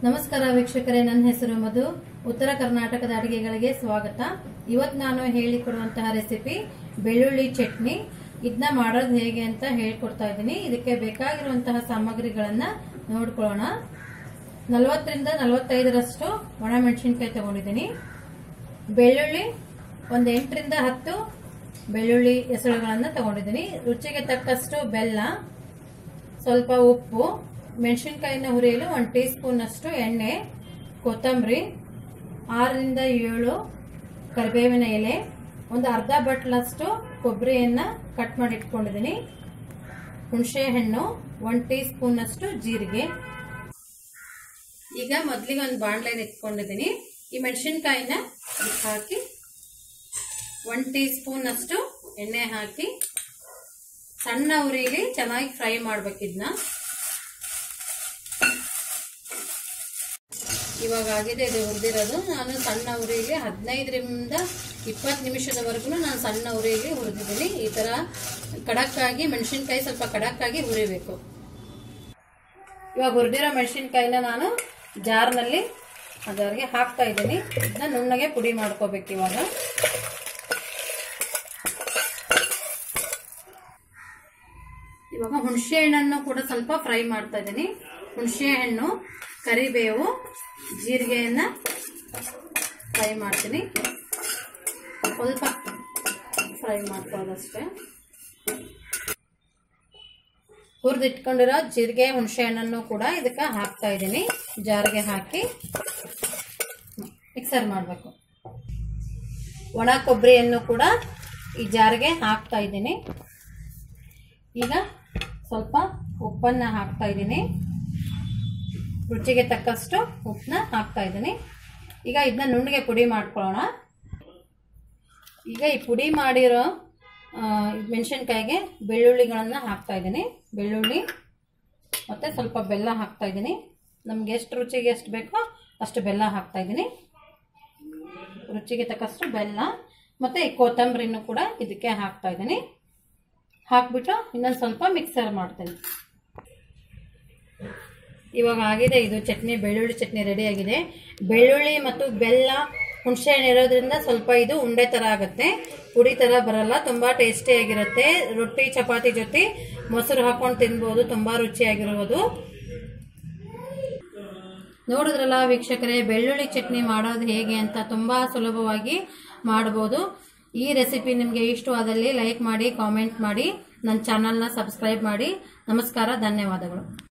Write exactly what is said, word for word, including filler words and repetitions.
ನಮಸ್ಕಾರ ವೀಕ್ಷಕರೇ, ನನ್ನ ಹೆಸರು ಮಧು. ಉತ್ತರ ಕರ್ನಾಟಕದ ಅಡಿಗೆಗಳಿಗೆ ಸ್ವಾಗತ. ಇವತ್ತು ನಾನು ಹೇಳಿಕೊಡುವಂತಹ ರೆಸಿಪಿ ಬೆಳ್ಳುಳ್ಳಿ ಚಟ್ನಿ. ಇದನ್ನ ಮಾಡೋದು ಹೇಗೆ ಅಂತ ಹೇಳಿಕೊಡ್ತಾ ಇದ್ದೀನಿ. ಇದಕ್ಕೆ ಬೇಕಾಗಿರುವಂತಹ ಸಾಮಗ್ರಿಗಳನ್ನ ನೋಡ್ಕೊಳ್ಳೋಣ. ನಲವತ್ತರಿಂದ ನಲವತ್ತೈದರಷ್ಟು ಒಣ ಮೆಣಸಿನಕಾಯಿ ತಗೊಂಡಿದ್ದೀನಿ. ಬೆಳ್ಳುಳ್ಳಿ ಒಂದು ಎಂಟರಿಂದ ಹತ್ತು ಬೆಳ್ಳುಳ್ಳಿ ಎಸಳುಗಳನ್ನ ತಗೊಂಡಿದ್ದೀನಿ. ರುಚಿಗೆ ತಕ್ಕಷ್ಟು ಬೆಲ್ಲ, ಸ್ವಲ್ಪ ಉಪ್ಪು, ಮೆಣಸಿನಕಾಯಿನ ಹುರಿಯಲು ಒಂದು ಟೀ ಸ್ಪೂನ್ ಅಷ್ಟು ಎಣ್ಣೆ, ಕೊತ್ತಂಬರಿ, ಆರರಿಂದ ಏಳು ಕರಿಬೇವಿನ ಎಲೆ, ಒಂದು ಅರ್ಧ ಬಟ್ಲಷ್ಟು ಕೊಬ್ಬರಿಯನ್ನ ಕಟ್ ಮಾಡಿ ಇಟ್ಕೊಂಡಿದ್ದೀನಿ, ಹುಣಸೆ ಹಣ್ಣು, ಒಂದು ಟೀ ಸ್ಪೂನ್ ಅಷ್ಟು ಜೀರಿಗೆ. ಈಗ ಮೊದಲಿಗೆ ಒಂದು ಬಾಣಲೆನ ಇಟ್ಕೊಂಡಿದ್ದೀನಿ. ಈ ಮೆಣಸಿನಕಾಯಿನ ಹಾಕಿ ಒಂದು ಟೀ ಸ್ಪೂನ್ ಅಷ್ಟು ಎಣ್ಣೆ ಹಾಕಿ ಸಣ್ಣ ಉರಿಲಿ ಚೆನ್ನಾಗಿ ಫ್ರೈ ಮಾಡ್ಬೇಕಿದ್ನ. ಇವಾಗ ಆಗಿದೆ ಇದು ಹುರಿದಿರೋದು. ನಾನು ಸಣ್ಣ ಉರಿಲಿ ಹದಿನೈದರಿಂದ ಇಪ್ಪತ್ತು ನಿಮಿಷದವರೆಗೂ ನಾನು ಸಣ್ಣ ಉರಿಲಿ ಹುರಿದಿದ್ದೀನಿ. ಈ ತರ ಖಡಕ್ ಆಗಿ ಮೆಣಸಿನಕಾಯಿ ಸ್ವಲ್ಪ ಖಡಕ್ ಆಗಿ ಹುರಿಬೇಕು. ಇವಾಗ ಹುರಿದಿರೋ ಮೆಣಸಿನಕಾಯಿನ ನಾನು ಜಾರ್ನಲ್ಲಿ ಅದರಿಗೆ ಹಾಕ್ತಾ ಇದ್ದೀನಿ. ಇದನ್ನ ನುಣ್ಣಗೆ ಪುಡಿ ಮಾಡ್ಕೋಬೇಕು. ಇವಾಗ ಇವಾಗ ಹುಣಸೆ ಹಣ್ಣನ್ನು ಕೂಡ ಸ್ವಲ್ಪ ಫ್ರೈ ಮಾಡ್ತಾ ಇದ್ದೀನಿ. ಹುಣಸೆ ಹಣ್ಣು, ಕರಿಬೇವು, ಜೀರಿಗೆಯನ್ನ ಫ್ರೈ ಮಾಡ್ತೀನಿ. ಸ್ವಲ್ಪ ಫ್ರೈ ಮಾಡ್ಕೊಳ್ಳೋದಷ್ಟೇ. ಹುರಿದಿಟ್ಕೊಂಡಿರೋ ಜೀರಿಗೆ, ಹುಣಸೆ ಹಣ್ಣನ್ನು ಕೂಡ ಇದಕ್ಕೆ ಹಾಕ್ತಾ ಇದ್ದೀನಿ. ಜಾರಿಗೆ ಹಾಕಿ ಮಿಕ್ಸರ್ ಮಾಡಬೇಕು. ಒಣ ಕೊಬ್ಬರಿಯನ್ನು ಕೂಡ ಈ ಜಾರಿಗೆ ಹಾಕ್ತಾ ಇದ್ದೀನಿ. ಈಗ ಸ್ವಲ್ಪ ಉಪ್ಪನ್ನ ಹಾಕ್ತಾ ಇದ್ದೀನಿ. ರುಚಿಗೆ ತಕ್ಕಷ್ಟು ಉಪ್ಪನ್ನ ಹಾಕ್ತಾ ಇದ್ದೀನಿ. ಈಗ ಇದನ್ನ ನುಣ್ಣಗೆ ಪುಡಿ ಮಾಡ್ಕೊಳ್ಳೋಣ. ಈಗ ಈ ಪುಡಿ ಮಾಡಿರೋ ಮೆಣಸಿನಕಾಯಿಗೆ ಬೆಳ್ಳುಳ್ಳಿಗಳನ್ನ ಹಾಕ್ತಾ ಇದ್ದೀನಿ. ಬೆಳ್ಳುಳ್ಳಿ ಮತ್ತೆ ಸ್ವಲ್ಪ ಬೆಲ್ಲ ಹಾಕ್ತಾ ಇದ್ದೀನಿ. ನಮ್ಗೆ ಎಷ್ಟು ರುಚಿಗೆ ಎಷ್ಟು ಬೇಕೋ ಅಷ್ಟು ಬೆಲ್ಲ ಹಾಕ್ತಾ ಇದ್ದೀನಿ. ರುಚಿಗೆ ತಕ್ಕಷ್ಟು ಬೆಲ್ಲ ಮತ್ತೆ ಈ ಕೊತ್ತಂಬರಿನೂ ಕೂಡ ಇದಕ್ಕೆ ಹಾಕ್ತಾ ಇದ್ದೀನಿ. ಹಾಕ್ಬಿಟ್ಟು ಇನ್ನೊಂದು ಸ್ವಲ್ಪ ಮಿಕ್ಸರ್ ಮಾಡ್ತೀನಿ. ಇವಾಗ ಆಗಿದೆ ಇದು ಚಟ್ನಿ. ಬೆಳ್ಳುಳ್ಳಿ ಚಟ್ನಿ ರೆಡಿ ಆಗಿದೆ. ಬೆಳ್ಳುಳ್ಳಿ ಮತ್ತು ಬೆಲ್ಲ, ಹುಣಸೆ ಹಣ್ಣು ಇರೋದ್ರಿಂದ ಸ್ವಲ್ಪ ಇದು ಉಂಡೆ ತರ ಆಗುತ್ತೆ, ಪುಡಿ ತರ ಬರಲ್ಲ. ತುಂಬಾ ಟೇಸ್ಟಿ ಆಗಿರುತ್ತೆ. ರೊಟ್ಟಿ ಚಪಾತಿ ಜೊತೆ ಮೊಸರು ಹಾಕೊಂಡು ತಿನ್ಬಹುದು. ತುಂಬಾ ರುಚಿಯಾಗಿರುವುದು. ನೋಡಿದ್ರಲ್ಲ ವೀಕ್ಷಕರೇ, ಬೆಳ್ಳುಳ್ಳಿ ಚಟ್ನಿ ಮಾಡೋದು ಹೇಗೆ ಅಂತ ತುಂಬಾ ಸುಲಭವಾಗಿ ಮಾಡಬಹುದು. ಈ ರೆಸಿಪಿ ನಿಮಗೆ ಇಷ್ಟವಾದಲ್ಲಿ ಲೈಕ್ ಮಾಡಿ, ಕಾಮೆಂಟ್ ಮಾಡಿ, ನನ್ನ ಚಾನಲ್ನ ಸಬ್ಸ್ಕ್ರೈಬ್ ಮಾಡಿ. ನಮಸ್ಕಾರ, ಧನ್ಯವಾದಗಳು.